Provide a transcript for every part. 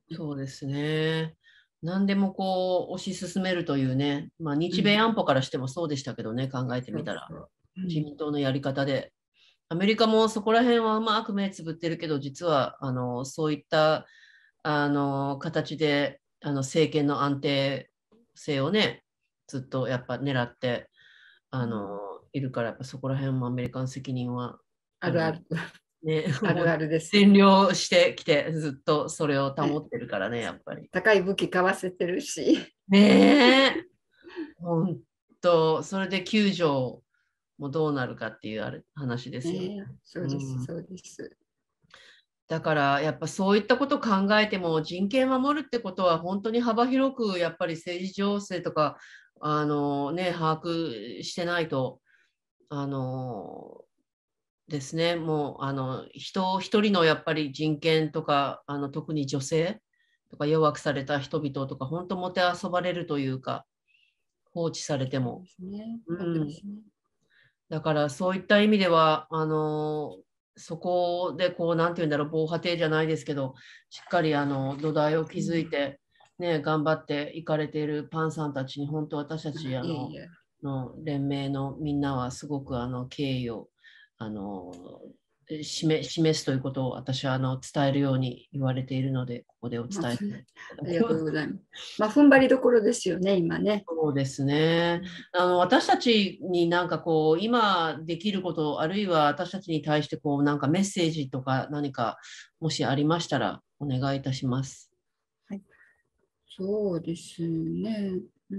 そうですね。何でもこう推し進めるというね、まあ、 うん、 日米安保からしてもそうでしたけどね、考えてみたら、 そうそう。うん、 自民党のやり方で。アメリカもそこら辺はうまく目つぶってるけど、実はそういった形で政権の安定性をね、ずっとやっぱ狙っているから、やっぱそこら辺もアメリカの責任はあるあるある、 ね。 あもうるあるです。 占領してきて、ずっとそれを保ね、 ってるからね、やっぱり。 高い武器買わせてるし。 ねえ、本当、それで救助もどうなるかっていう話ですよね。 ね、そうです、 うん、 そうです。 だからやっぱそういったことを考えても人権を守るってことは本当に幅広くやっぱり政治情勢とか把握してないとあのですね、もう人一人のやっぱり人権とか特に女性とか弱くされた人々とか本当もてあそばれるというか放置されても、 そうですね。 うそうでん、 すね。 だからそういった意味では、そこでこう、なんていうんだろう、防波堤じゃないですけど、しっかり土台をうん、 築いて、ね、頑張っていかれているパンさんたちに、本当私たちいえいえ。 連盟のみんなはすごく敬意をあの示すということを私は伝えるように言われているので、ここでおまあ、 伝えさそんな、 せていただありがとうきます。 ございます。まあ、踏ん張りどころですよね、今ね。 そうですね。 うん、 私たちになんかこう、今できること、あるいは私たちに対してこう、なんかメッセージとか何か、もしありましたら、お願いいたします。 はい、そうですね。うん、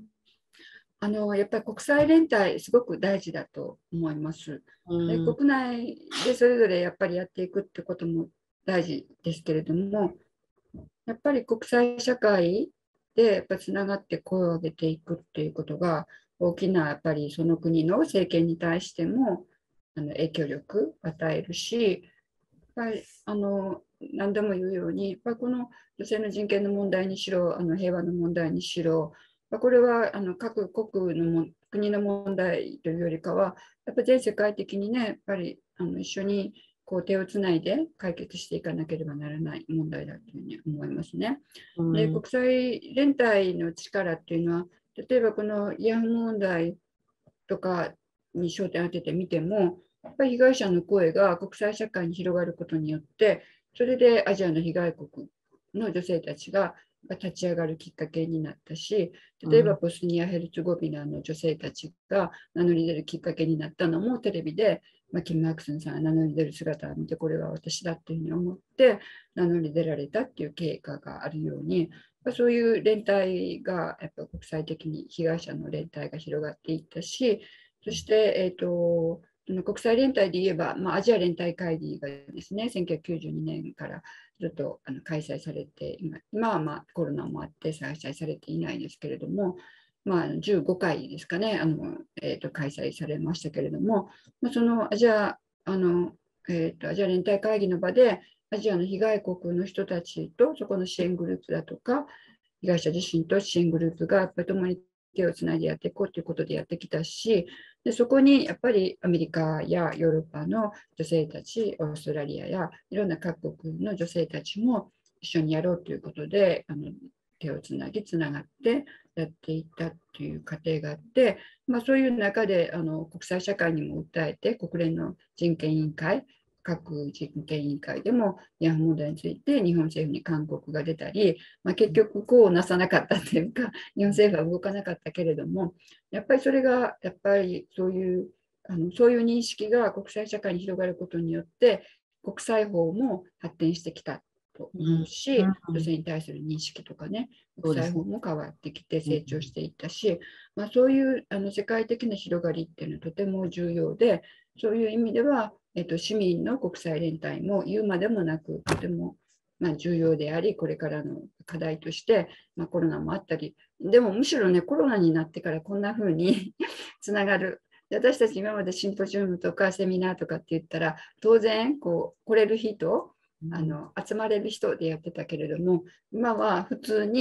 やっぱり国際連帯、すごく大事だと思います。 うで、 ん、 国内でそれぞれやっぱりやっていくってことも大事ですけれども、やっぱり国際社会でやっぱつながって声を上げていくっていうことが、大きなやっぱりその国の政権に対しても影響力を与えるし、やっぱり何度も言うように、やっぱこの女性の人権の問題にしろ、平和の問題にしろ、これは各国の国の問題というよりかは、やっぱり全世界的にね、やっぱり一緒にこう手をつないで解決していかなければならない問題だというふうに思いますね。で、 うん、 国際連帯の力っていうのは、例えばこの慰安婦問題とかに焦点を当ててみても、やっぱり被害者の声が国際社会に広がることによって、それでアジアの被害国の女性たちが立ち上がるきっかけになったし、例えばうん、 ボスニア・ヘルツゴビナの女性たちが名乗り出るきっかけになったのもテレビで、キム・アクスンさんが名乗り出る姿を見て、これは私だっていうふうに思って名乗り出られたっていう経過があるように、そういう連帯がやっぱ国際的に被害者の連帯が広がっていったし、そして、国際連帯で言えば、アジア連帯会議がですね、1992年からずっと開催されて、今はコロナもあって開催されていないですけれども、15回ですかね、開催されましたけれども、そのアジアアジア連帯会議の場で、アジアの被害国の人たちとそこの支援グループだとか、被害者自身と支援グループがやっぱり共に手をつないでやっていこうということでやってきたし、でそこにやっぱりアメリカやヨーロッパの女性たち、オーストラリアやいろんな各国の女性たちも一緒にやろうということで、手をつなぎ、つながってやっていったという過程があって、そういう中で国際社会にも訴えて、国連の人権委員会、各人権委員会でも慰安婦問題について日本政府に勧告が出たり、結局こうなさなかったというか、日本政府は動かなかったけれども、やっぱりそれがやっぱりそういう認識が国際社会に広がることによって、国際法も発展してきたとうん、 思うし、 うん、 女性に対する認識とかね、国そうですね。 際法も変わってきてうん、 成長していったし、そういう世界的な広がりっていうのはとても重要で、そういう意味では、市民の国際連帯も言うまでもなく、とても重要であり、これからの課題として、コロナもあったり、でもむしろね、コロナになってからこんな風につながる。私たち今までシンポジウムとかセミナーとかって言ったら、当然こう来れる人、 うん、 集まれる人でやってたけれども、今は普通に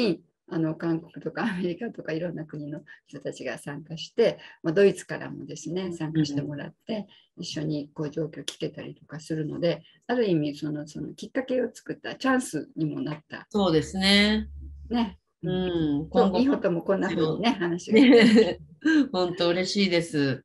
韓国とかアメリカとかいろんな国の人たちが参加して、ドイツからもですね、参加してもらって、一緒にこう状況を聞けたりとかするので、ある意味そのきっかけを作ったチャンスにもなった。 そうですね。 ね。 うん、今後もいいこともこんな風にね、話が。 ね、本当嬉しいです。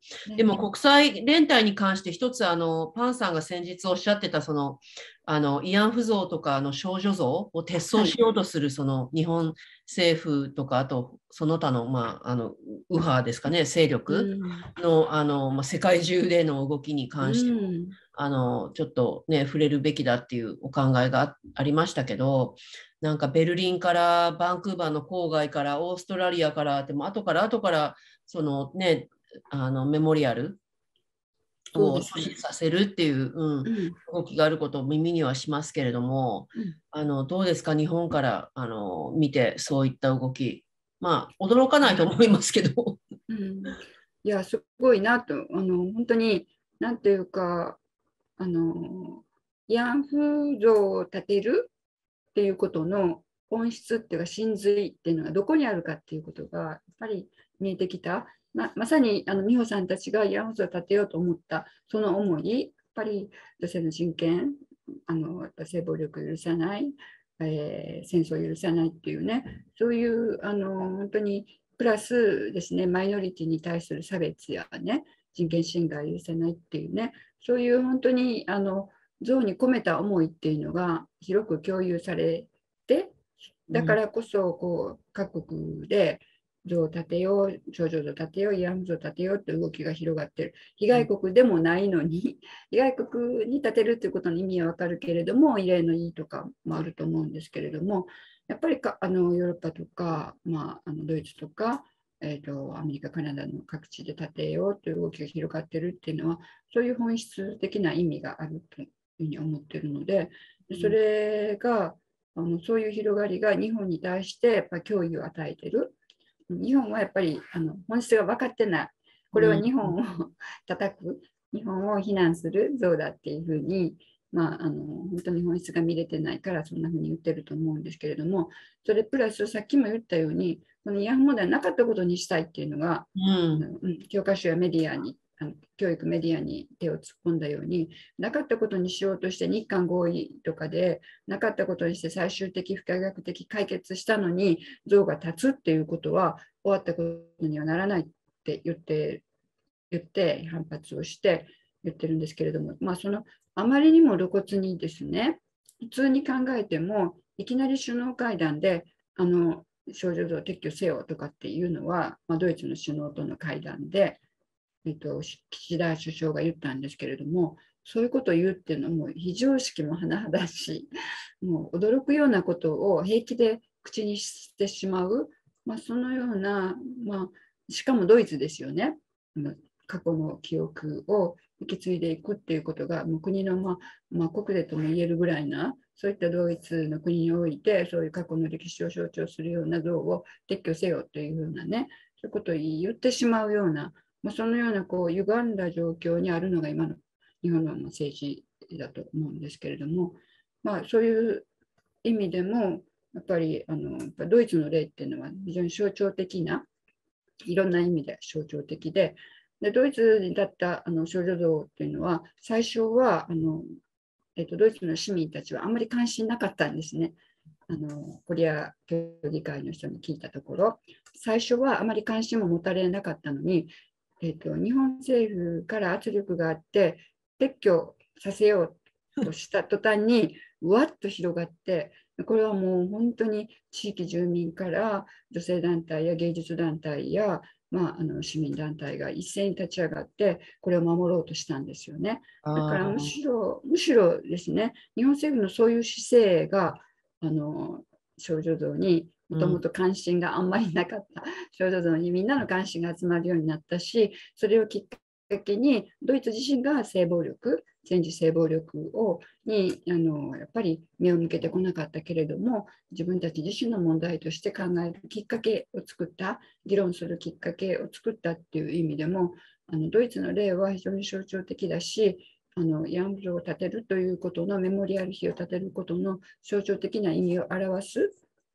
でね、 も国際連帯に関して一つパンさんが先日おっしゃってた慰安婦像とか少女像を撤はい。 走しようとするその日本政府とかあとその他の、右派ですかね、勢う力ん。 の、世界中での動きにう関してもん。 ちょっとね触れるべきだっていうお考えがありましたけど、なんかベルリンからバンクーバーの郊外からオーストラリアからでも後からそのねメモリアルをそうですね。 阻止させるっていう、 うん。 動きがあることを耳にはしますけれども、 うん。 どうですか日本から見てそういった動き、まあ驚かないと思いますけど。 うん、いや、すごいなと、本当に、なんていうか、慰安婦像を建てるっていうことの本質っていうか、真髄っていうのがどこにあるかっていうことが、やっぱり見えてきた。まさに美穂さんたちが慰安婦像を建てようと思った、その思い、やっぱり女性の人権、やっぱ性暴力を許さない、戦争を許さないっていうね、そういう本当にプラスですね、マイノリティに対する差別やね、人権侵害を許さないっていうね、そういう本当に像に込めた思いっていうのが広く共有されて、だからこそこう各国で像を建てよう、少女像を建てよう、慰安婦像を建てようって動きが広がってる。被害国でもないのに、被害国に建てるっていうことの意味はわかるけれども、異例の意とかもあると思うんですけれども、やっぱりヨーロッパとか、ドイツとか、アメリカ、カナダの各地で建てようという動きが広がってるっていうのは、そういう本質的な意味があるというふうに思ってるので、それがそういう広がりが日本に対してやっぱ脅威を与えてる。日本はやっぱり本質が分かってない。これは日本を叩く、日本を非難する像だっていうふうに、本当に本質が見れてないからそんなふうに言ってると思うんですけれども、それプラスさっきも言ったように、この慰安婦問題なかったことにしたいっていうのが、教科書やメディアに教育メディアに手を突っ込んだように、なかったことにしようとして日韓合意とかでなかったことにして最終的不可逆的解決したのに像が立つっていうことは終わったことにはならないって言って反発をして言ってるんですけれども、あまりにも露骨にですね、普通に考えてもいきなり首脳会談で少女像を撤去せよとかっていうのは、ドイツの首脳との会談で岸田首相が言ったんですけれども、そういうことを言うっていうのはもう非常識も甚だし、もう驚くようなことを平気で口にしてしまう、そのような、しかもドイツですよね。過去の記憶を引き継いでいくっていうことが、もう国の、国土とも言えるぐらいな、そういったドイツの国において、そういう過去の歴史を象徴するような像を撤去せよというようなね、そういうことを言ってしまうような、そのような歪んだ状況にあるのが今の日本の政治だと思うんですけれども、そういう意味でも、やっぱりドイツの例っていうのは非常に象徴的な、いろんな意味で象徴的で、ドイツに立った少女像っていうのは、最初はドイツの市民たちはあんまり関心なかったんですね。コリア協議会の人に聞いたところ、最初はあまり関心も持たれなかったのに、日本政府から圧力があって撤去させようとした途端にわっと広がって、これはもう本当に地域住民から女性団体や芸術団体や、市民団体が一斉に立ち上がってこれを守ろうとしたんですよね。だからむしろですね、日本政府のそういう姿勢が少女像にもともと関心があんまりなかった、少女像にみんなの関心が集まるようになったし、それをきっかけにドイツ自身が性暴力、戦時性暴力にやっぱり目を向けてこなかったけれども、自分たち自身の問題として考えるきっかけを作った、議論するきっかけを作ったっていう意味でも、ドイツの例は非常に象徴的だし、慰安婦像を建てるということのメモリアル碑を建てることの象徴的な意味を表す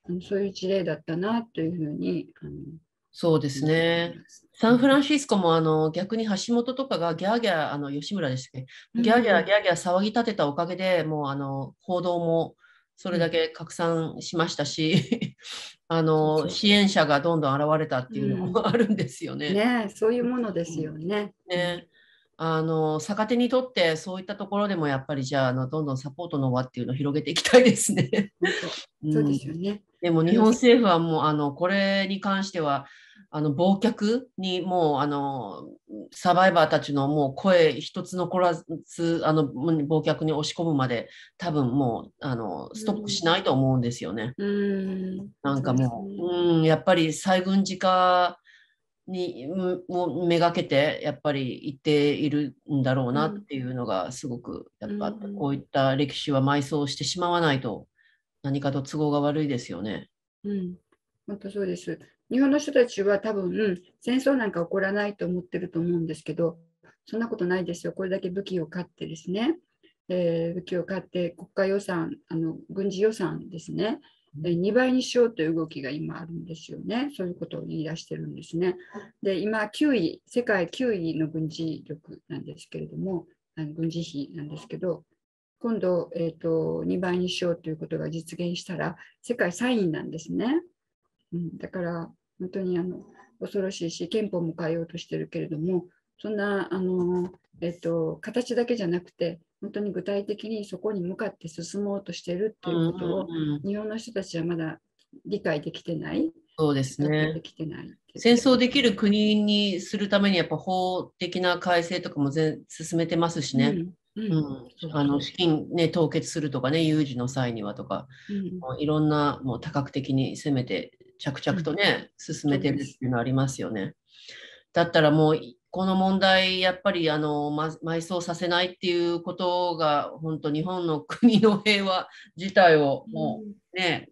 そういう事例だったなというふうにそうですね。サンフランシスコも逆に橋本とかがギャーギャー、吉村でしたっけ、ギャーギャーギャーギャー騒ぎ立てたおかげでもう報道もそれだけ拡散しましたし、支援者がどんどん現れたっていうのもあるんですよね。 ね、そういうものですよね。 ね、逆手にとってそういったところでもやっぱりじゃあ、どんどんサポートの輪っていうのを広げていきたいですね。 本当、そうですよね。 でも日本政府はもうこれに関しては忘却にもうサバイバーたちのもう声一つ残らず忘却に押し込むまで多分もうストップしないと思うんですよね。なんかもう、やっぱり再軍事化にをめがけてやっぱり言っているんだろうなっていうのがすごくやっぱこういった歴史は埋葬してしまわないと何かと都合が悪いですよね。 本当そうです。日本の人たちは多分、戦争なんか起こらないと思ってると思うんですけど、そんなことないですよ。これだけ武器を買ってですね、武器を買って国家予算、軍事予算ですね、2倍にしようという動きが今あるんですよね。そういうことを言い出してるんですね。で、今9位、世界9位の軍事力なんですけれども、軍事費なんですけど、今度、2倍にしようということが実現したら、世界3位なんですね。だから本当に恐ろしいし、憲法も変えようとしてるけれども、そんな形だけじゃなくて、本当に具体的にそこに向かって進もうとしてるということを、日本の人たちはまだ理解できてない。 そうですね。 で戦争できる国にするためにやっぱ法的な改正とかも進めてますしね。資金ね、凍結するとかね、有事の際にはとか、いろんなもう多角的に攻めて、着々とね、進めてるっていうのはありますよね。だったらもう、この問題、やっぱり埋葬させないっていうことが、本当、日本の国の平和自体をもうね、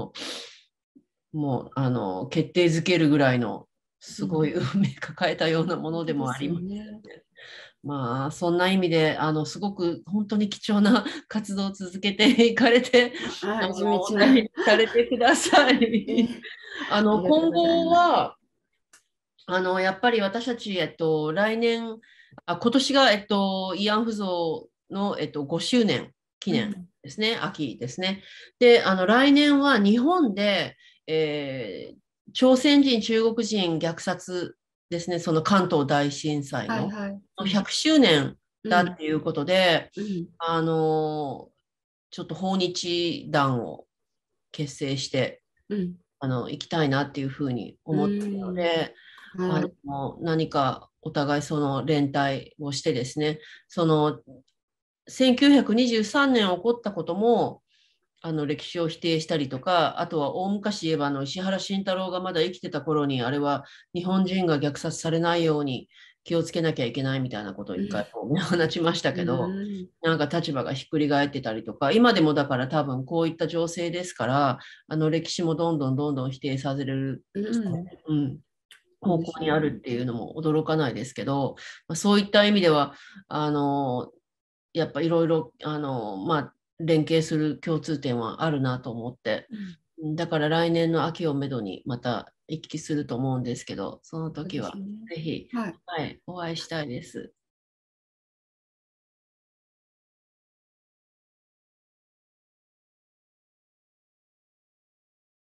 もう決定づけるぐらいのすごい運命抱えたようなものでもありますよね。まあそんな意味ですごく本当に貴重な活動を続けていかれてお大事されてください。今後はやっぱり私たち、来年今年が、慰安婦像の、5周年記念ですね、秋ですね。で来年は日本で朝鮮人、中国人虐殺ですね、その関東大震災の100周年だっていうことで、ちょっと訪日団を結成して、行きたいなっていうふうに思っているので、何かお互いその連帯をしてですね、その1923年起こったことも、歴史を否定したりとか、あとは大昔言えば石原慎太郎がまだ生きてた頃に、あれは日本人が虐殺されないように気をつけなきゃいけないみたいなことを一回話しましたけど、なんか立場がひっくり返ってたりとか、今でもだから多分こういった情勢ですから、歴史もどんどん否定される、方向にあるっていうのも驚かないですけど、そういった意味では、やっぱいろいろ、連携する共通点はあるなと思って、だから来年の秋をめどにまた行き来すると思うんですけど、その時はぜひ、お会いしたいです。